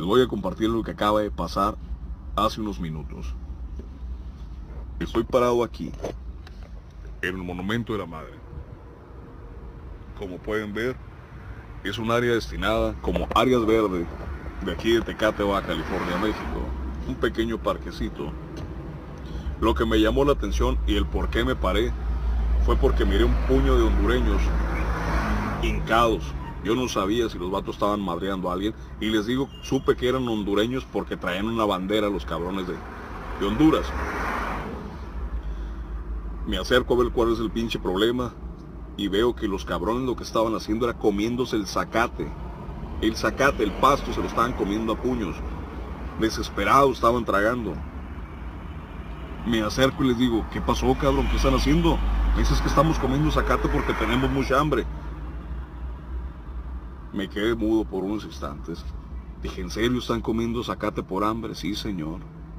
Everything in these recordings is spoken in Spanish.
Les voy a compartir lo que acaba de pasar hace unos minutos. Estoy parado aquí, en el Monumento de la Madre. Como pueden ver, es un área destinada como áreas verdes de aquí de Tecate, Baja California, México. Un pequeño parquecito. Lo que me llamó la atención y el por qué me paré fue porque miré un puño de hondureños hincados. Yo no sabía si los vatos estaban madreando a alguien. Y les digo, supe que eran hondureños porque traían una bandera los cabrones de Honduras. Me acerco a ver cuál es el pinche problema. Y veo que los cabrones lo que estaban haciendo era comiéndose el zacate. El zacate, el pasto, se lo estaban comiendo a puños. Desesperados estaban tragando. Me acerco y les digo, ¿qué pasó, cabrón? ¿Qué están haciendo? Me dices que estamos comiendo zacate porque tenemos mucha hambre. Me quedé mudo por unos instantes. Dije, ¿en serio están comiendo zacate por hambre? Sí, señor.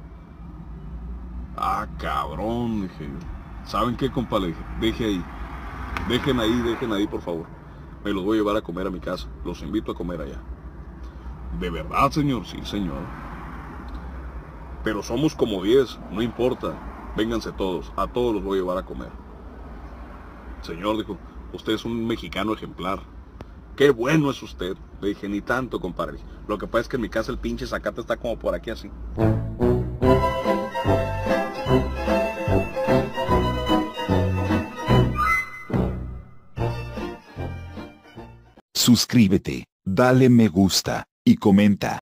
Ah, cabrón, dije yo. ¿Saben qué, compa? Le dije, dejen ahí, por favor. Me los voy a llevar a comer a mi casa. Los invito a comer allá. ¿De verdad, señor? Sí, señor. Pero somos como 10, no importa. Vénganse todos, a todos los voy a llevar a comer. Señor, dijo, usted es un mexicano ejemplar. ¡Qué bueno es usted! Le dije, ni tanto, compadre. Lo que pasa es que en mi casa el pinche zacate está como por aquí así. Suscríbete, dale me gusta y comenta.